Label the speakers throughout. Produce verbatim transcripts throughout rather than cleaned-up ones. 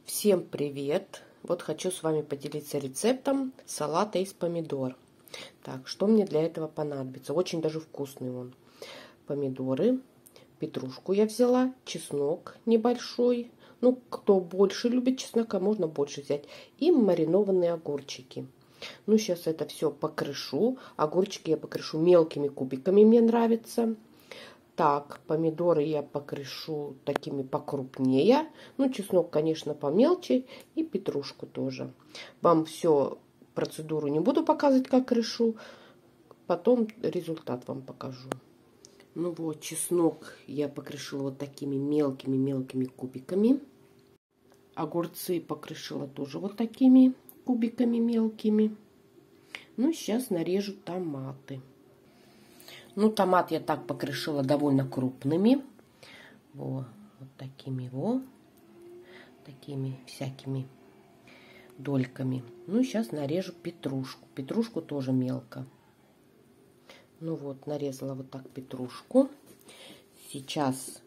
Speaker 1: Всем привет! Вот хочу с вами поделиться рецептом салата из помидор. Так, что мне для этого понадобится? Очень даже вкусный он. Помидоры, петрушку я взяла, чеснок небольшой. Ну, кто больше любит чеснока, можно больше взять. И маринованные огурчики. Ну, сейчас это все покрышу. Огурчики я покрышу мелкими кубиками, мне нравится. Так, помидоры я покрышу такими покрупнее. Ну, чеснок, конечно, помельче. И петрушку тоже. Вам все процедуру не буду показывать, как крышу. Потом результат вам покажу. Ну вот, чеснок я покрышила вот такими мелкими-мелкими кубиками. Огурцы покрышила тоже вот такими кубиками мелкими. Ну, сейчас нарежу томаты. Ну, томат я так покрышила довольно крупными. Во, вот такими вот. Такими всякими дольками. Ну, сейчас нарежу петрушку. Петрушку тоже мелко. Ну вот, нарезала вот так петрушку. Сейчас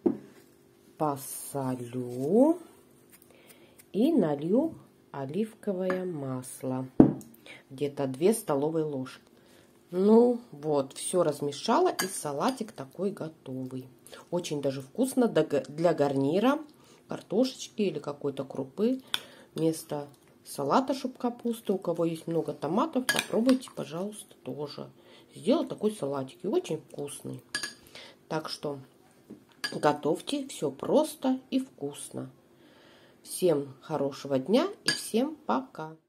Speaker 1: посолю. И налью оливковое масло. Где-то две столовые ложки. Ну вот, все размешала, и салатик такой готовый. Очень даже вкусно для гарнира, картошечки или какой-то крупы. Вместо салата шуб-капусты, у кого есть много томатов, попробуйте, пожалуйста, тоже. Сделать такой салатик, и очень вкусный. Так что готовьте, все просто и вкусно. Всем хорошего дня и всем пока!